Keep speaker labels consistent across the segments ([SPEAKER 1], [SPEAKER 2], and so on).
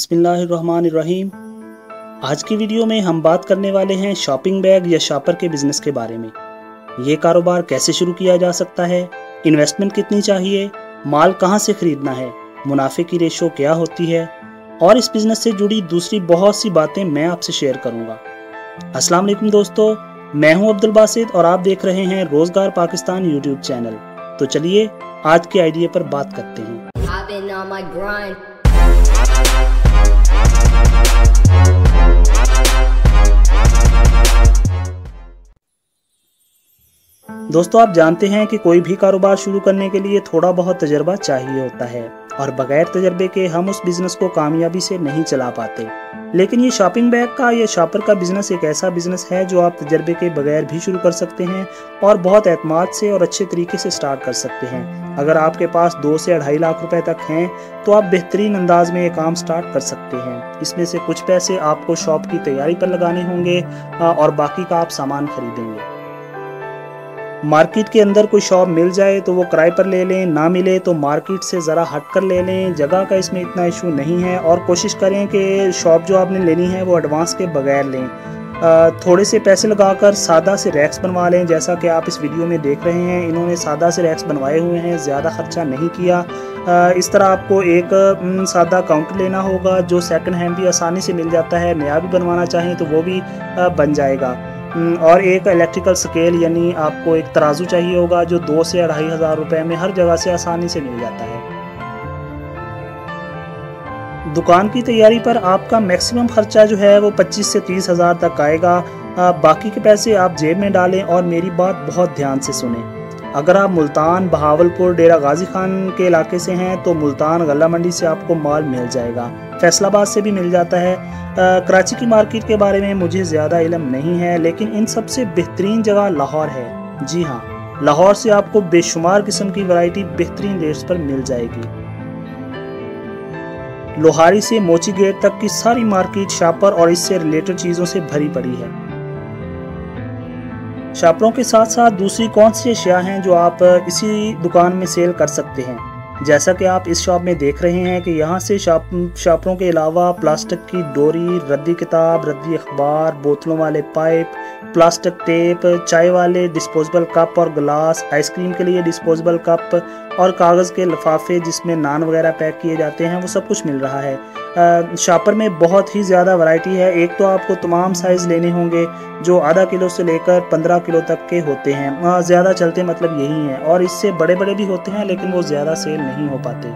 [SPEAKER 1] बिस्मिल्लाहिर्रहमानिर्रहीम। आज की वीडियो में हम बात करने वाले हैं शॉपिंग बैग या शॉपर के बिज़नेस के बारे में। ये कारोबार कैसे शुरू किया जा सकता है, इन्वेस्टमेंट कितनी चाहिए, माल कहाँ से ख़रीदना है, मुनाफे की रेशो क्या होती है और इस बिज़नेस से जुड़ी दूसरी बहुत सी बातें मैं आपसे शेयर करूँगा। अस्सलाम वालेकुम दोस्तों, मैं हूँ अब्दुल बासित और आप देख रहे हैं रोज़गार पाकिस्तान यूट्यूब चैनल। तो चलिए आज के आइडिया पर बात करते हैं। दोस्तों, आप जानते हैं कि कोई भी कारोबार शुरू करने के लिए थोड़ा बहुत तजर्बा चाहिए होता है और बगैर तजर्बे के हम उस बिज़नेस को कामयाबी से नहीं चला पाते। लेकिन ये शॉपिंग बैग का या शॉपर का बिज़नेस एक ऐसा बिज़नेस है जो आप तजर्बे के बगैर भी शुरू कर सकते हैं और बहुत एतमाद से और अच्छे तरीके से स्टार्ट कर सकते हैं। अगर आपके पास 2 से 2.5 लाख रुपए तक हैं तो आप बेहतरीन अंदाज में ये काम स्टार्ट कर सकते हैं। इसमें से कुछ पैसे आपको शॉप की तैयारी पर लगाने होंगे और बाकी का आप सामान खरीदेंगे। मार्केट के अंदर कोई शॉप मिल जाए तो वो किराए पर ले लें, ना मिले तो मार्केट से ज़रा हट कर ले लें। जगह का इसमें इतना इशू नहीं है और कोशिश करें कि शॉप जो आपने लेनी है वो एडवांस के बगैर लें। थोड़े से पैसे लगाकर सादा से रैक्स बनवा लें, जैसा कि आप इस वीडियो में देख रहे हैं। इन्होंने सादा से रैक्स बनवाए हुए हैं, ज़्यादा खर्चा नहीं किया। इस तरह आपको एक सादा काउंटर लेना होगा जो सेकंड हैंड भी आसानी से मिल जाता है। नया भी बनवाना चाहें तो वो भी बन जाएगा। और एक इलेक्ट्रिकल स्केल यानी आपको एक तराजू चाहिए होगा जो 2 से 2.5 हज़ार रुपए में हर जगह से आसानी से मिल जाता है। दुकान की तैयारी पर आपका मैक्सिमम खर्चा जो है वो 25 से 30 हज़ार तक आएगा। बाकी के पैसे आप जेब में डालें और मेरी बात बहुत ध्यान से सुनें। अगर आप मुल्तान, बहावलपुर, डेरा गाजी खान के इलाके से हैं तो मुल्तान गल्ला मंडी से आपको माल मिल जाएगा। फैसलाबाद से भी मिल जाता है। कराची की मार्केट के बारे में मुझे ज़्यादा इल्म नहीं है, लेकिन इन सबसे बेहतरीन जगह लाहौर है। जी हाँ, लाहौर से आपको बेशुमार किस्म की वैरायटी बेहतरीन रेट्स पर मिल जाएगी। लोहारी से मोची गेट तक की सारी मार्केट शॉपर और इससे रिलेटेड चीज़ों से भरी पड़ी है। शॉपरों के साथ साथ दूसरी कौन सी अशिया हैं जो आप इसी दुकान में सेल कर सकते हैं। जैसा कि आप इस शॉप में देख रहे हैं कि यहाँ से शॉपरों के अलावा प्लास्टिक की डोरी, रद्दी किताब, रद्दी अखबार, बोतलों वाले पाइप, प्लास्टिक टेप, चाय वाले डिस्पोजेबल कप और गिलास, आइसक्रीम के लिए डिस्पोजेबल कप और कागज़ के लिफाफे जिसमें नान वगैरह पैक किए जाते हैं, वो सब कुछ मिल रहा है। शॉपर में बहुत ही ज़्यादा वैरायटी है। एक तो आपको तमाम साइज़ लेने होंगे जो आधा किलो से लेकर 15 किलो तक के होते हैं। ज़्यादा चलते मतलब यही हैं और इससे बड़े बड़े भी होते हैं लेकिन वो ज़्यादा सेल नहीं हो पाते।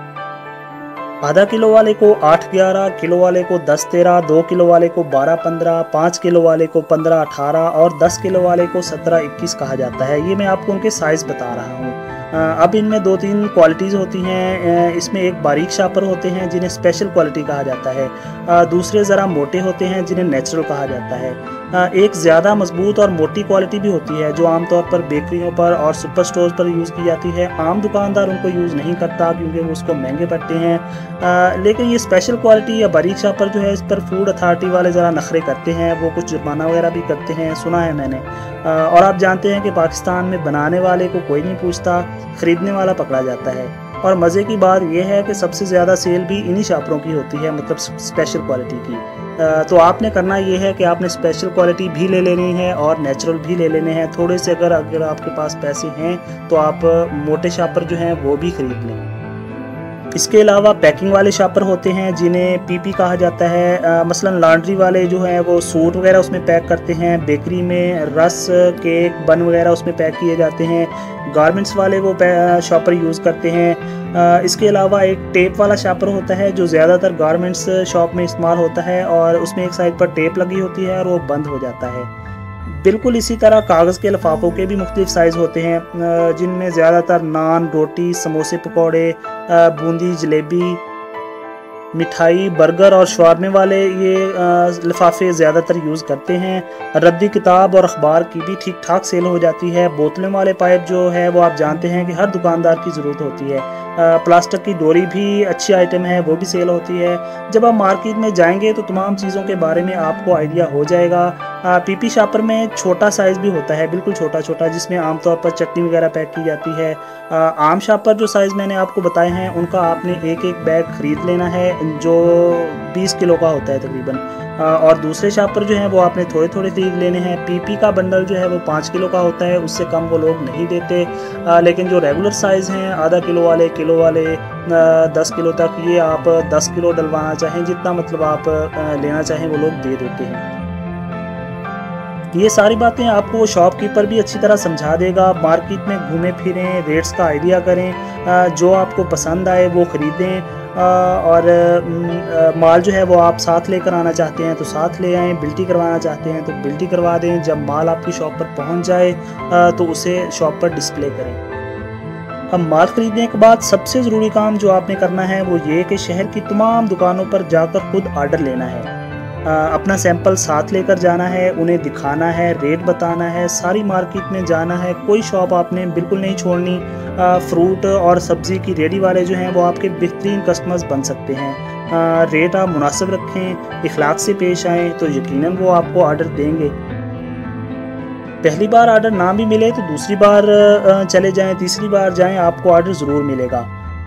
[SPEAKER 1] आधा किलो वाले को 8-11, किलो वाले को 10-13, 2 किलो वाले को 12-15, 5 किलो वाले को 15-18 और 10 किलो वाले को 17-21 कहा जाता है। ये मैं आपको उनके साइज़ बता रहा हूँ। अब इनमें 2-3 क्वालिटीज़ होती हैं। इसमें एक बारीक शॉपर होते हैं जिन्हें स्पेशल क्वालिटी कहा जाता है। दूसरे ज़रा मोटे होते हैं जिन्हें नेचुरल कहा जाता है। एक ज़्यादा मजबूत और मोटी क्वालिटी भी होती है जो आमतौर पर बेकरियों पर और सुपर स्टोर्स पर यूज़ की जाती है। आम दुकानदार उनको यूज़ नहीं करता क्योंकि वो उसको महंगे पड़ते हैं। लेकिन ये स्पेशल क्वालिटी या बारीक शॉपर जो है इस पर फूड अथॉरिटी वाले ज़रा नखरे करते हैं, वो कुछ जुर्माना वगैरह भी करते हैं, सुना है मैंने। और आप जानते हैं कि पाकिस्तान में बनाने वाले को कोई नहीं पूछता, ख़रीदने वाला पकड़ा जाता है। और मज़े की बात यह है कि सबसे ज़्यादा सेल भी इन्हीं शॉपरों की होती है, मतलब स्पेशल क्वालिटी की। तो आपने करना ये है कि आपने स्पेशल क्वालिटी भी ले लेनी है और नेचुरल भी ले लेने हैं। थोड़े से अगर आपके पास पैसे हैं तो आप मोटे शॉपर जो हैं वो भी ख़रीद लें। इसके अलावा पैकिंग वाले शॉपर होते हैं जिन्हें पीपी कहा जाता है। मसलन लॉन्ड्री वाले जो हैं वो सूट वगैरह उसमें पैक करते हैं। बेकरी में रस, केक, बन वगैरह उसमें पैक किए जाते हैं। गारमेंट्स वाले वो शॉपर यूज़ करते हैं। इसके अलावा एक टेप वाला शॉपर होता है जो ज़्यादातर गारमेंट्स शॉप में इस्तेमाल होता है और उसमें एक साइड पर टेप लगी होती है और वो बंद हो जाता है। बिल्कुल इसी तरह कागज़ के लिफाफों के भी मुख्तलिफ साइज़ होते हैं जिनमें ज़्यादातर नान, रोटी, समोसे, पकौड़े, बूंदी, जलेबी, मिठाई, बर्गर और शवारमे वाले ये लिफाफे ज़्यादातर यूज़ करते हैं। रद्दी किताब और अखबार की भी ठीक ठाक सेल हो जाती है। बोतलों वाले पाइप जो है वो आप जानते हैं कि हर दुकानदार की ज़रूरत होती है। प्लास्टिक की डोरी भी अच्छी आइटम है, वो भी सेल होती है। जब आप मार्केट में जाएंगे तो तमाम चीज़ों के बारे में आपको आइडिया हो जाएगा। पीपी शॉपर में छोटा साइज़ भी होता है, बिल्कुल छोटा छोटा, जिसमें आमतौर पर चटनी वगैरह पैक की जाती है। आम शॉपर जो साइज़ मैंने आपको बताए हैं उनका आपने एक एक बैग ख़रीद लेना है। जो 20 किलो का होता है तकरीबन। और दूसरे शॉप पर जो है वो आपने थोड़े थोड़े खरीद लेने हैं। पीपी का बंडल जो है वो 5 किलो का होता है, उससे कम वो लोग नहीं देते। लेकिन जो रेगुलर साइज़ हैं, आधा किलो वाले, किलो वाले, 10 किलो तक, ये आप 10 किलो डलवाना चाहें, जितना मतलब आप लेना चाहें वो लोग दे देते हैं। ये सारी बातें आपको शॉपकीपर भी अच्छी तरह समझा देगा। मार्केट में घूमें फिरें, रेट्स का आइडिया करें, जो आपको पसंद आए वो ख़रीदें। और माल जो है वो आप साथ लेकर आना चाहते हैं तो साथ ले आएँ, बिल्टी करवाना चाहते हैं तो बिल्टी करवा दें। जब माल आपकी शॉप पर पहुंच जाए तो उसे शॉप पर डिस्प्ले करें। अब माल ख़रीदने के बाद सबसे ज़रूरी काम जो आपने करना है वो ये कि शहर की तमाम दुकानों पर जाकर खुद आर्डर लेना है। अपना सैंपल साथ लेकर जाना है, उन्हें दिखाना है, रेट बताना है, सारी मार्केट में जाना है, कोई शॉप आपने बिल्कुल नहीं छोड़नी। फ्रूट और सब्ज़ी की रेडी वाले जो हैं वो आपके बेहतरीन कस्टमर्स बन सकते हैं। रेट आप मुनासिब रखें, इखलाक से पेश आएँ तो यकीनन वो आपको आर्डर देंगे। पहली बार आर्डर ना भी मिले तो दूसरी बार चले जाएं, तीसरी बार जाएं, आपको आर्डर ज़रूर मिलेगा।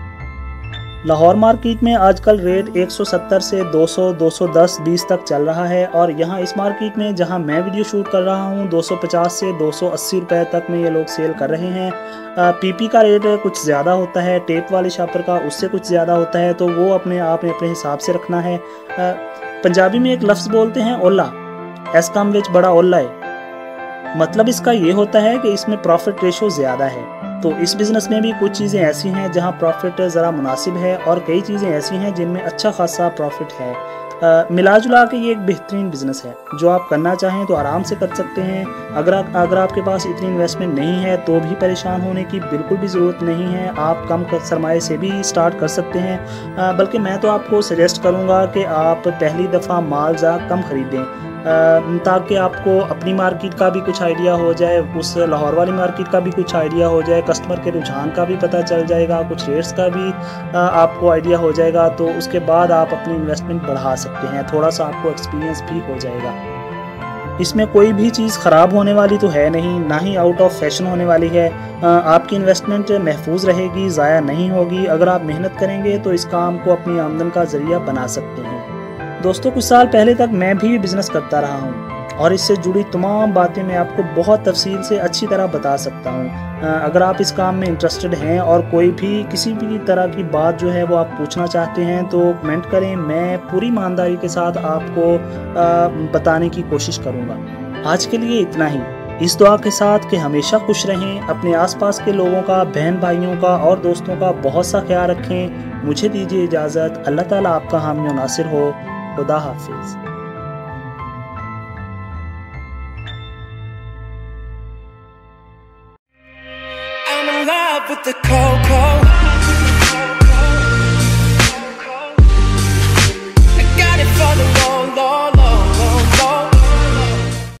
[SPEAKER 1] लाहौर मार्केट में आजकल रेट 170 से 200, 210, 20 तक चल रहा है। और यहाँ इस मार्केट में जहाँ मैं वीडियो शूट कर रहा हूँ 250 से 280 रुपए तक में ये लोग सेल कर रहे हैं। पीपी का रेट कुछ ज़्यादा होता है, टेप वाले शॉपर का उससे कुछ ज़्यादा होता है, तो वो आपने अपने हिसाब से रखना है। पंजाबी में एक लफ्ज़ बोलते हैं ओला, एस कम विच बड़ा ओला है। मतलब इसका ये होता है कि इसमें प्रॉफिट रेशो ज़्यादा है। तो इस बिज़नेस में भी कुछ चीज़ें ऐसी हैं जहां प्रॉफिट ज़रा मुनासिब है और कई चीज़ें ऐसी हैं जिनमें अच्छा खासा प्रॉफिट है। मिला जुला के ये एक बेहतरीन बिज़नेस है जो आप करना चाहें तो आराम से कर सकते हैं। अगर आपके पास इतनी इन्वेस्टमेंट नहीं है तो भी परेशान होने की बिल्कुल भी ज़रूरत नहीं है। आप कम सरमाए से भी स्टार्ट कर सकते हैं। बल्कि मैं तो आपको सजेस्ट करूँगा कि आप पहली दफ़ा माल ज़रा कम ख़रीदें, ताकि आपको अपनी मार्केट का भी कुछ आइडिया हो जाए, उस लाहौर वाली मार्केट का भी कुछ आइडिया हो जाए, कस्टमर के रुझान का भी पता चल जाएगा, कुछ रेट्स का भी आपको आइडिया हो जाएगा। तो उसके बाद आप अपनी इन्वेस्टमेंट बढ़ा सकते हैं, थोड़ा सा आपको एक्सपीरियंस भी हो जाएगा। इसमें कोई भी चीज़ ख़राब होने वाली तो है नहीं, ना ही आउट ऑफ फैशन होने वाली है। आपकी इन्वेस्टमेंट महफूज रहेगी, ज़ाया नहीं होगी। अगर आप मेहनत करेंगे तो इस काम को अपनी आमदन का ज़रिया बना सकते हैं। दोस्तों, कुछ साल पहले तक मैं भी बिज़नेस करता रहा हूँ और इससे जुड़ी तमाम बातें मैं आपको बहुत तफसील से अच्छी तरह बता सकता हूँ। अगर आप इस काम में इंटरेस्टेड हैं और कोई भी किसी भी तरह की बात जो है वो आप पूछना चाहते हैं तो कमेंट करें, मैं पूरी ईमानदारी के साथ आपको बताने की कोशिश करूँगा। आज के लिए इतना ही, इस दुआ के साथ कि हमेशा खुश रहें, अपने आसपास के लोगों का, बहन भाइयों का और दोस्तों का बहुत सा ख्याल रखें। मुझे दीजिए इजाज़त। अल्लाह ताला आपका हामी और नासिर हो। खुदा हाफिज।
[SPEAKER 2] I'm in love with the cocoa.